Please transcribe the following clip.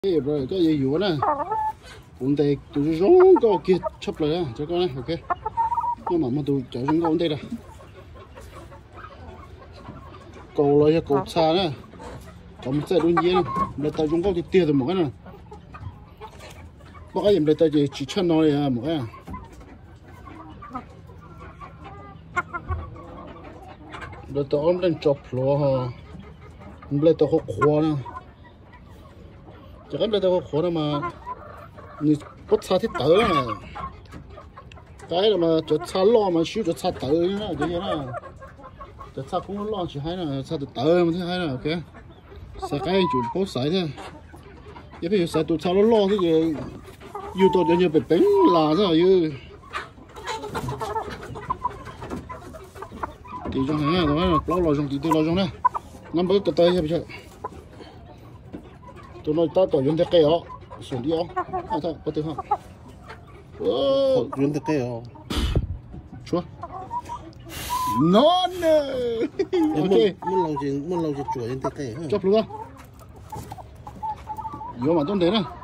rồi có gì vụ nè ổn định tụi rong có kia chấp lại á cho con này ok nhưng mà tụi chở rong có ổn định rồi cầu lại cầu xa nữa còn một xe đun nhiên người ta rong có thì tiêu được một cái này bao cái gì người ta chỉ chân nói à một cái người ta ôm lên chọc lo ha người ta học khoa nè chắc chắn người ta học khoa mà你不擦的头啊，该了嘛就擦老嘛，修就擦头呢，这些呢，就擦公老去海呢，擦的头嘛，睇海呢，OK， 晒该就不晒的，一边晒都擦了老这个，有到人家被冰拉着有，地上海啊，对吧？老上地老上呢，俺不个带下不去，都那打到人家盖哦。手里哦，看看不对哈，哦，人的盖哦，说 ，no no，OK， muốn lâu gì做人的盖， chấp luôn á，有嘛东西呢？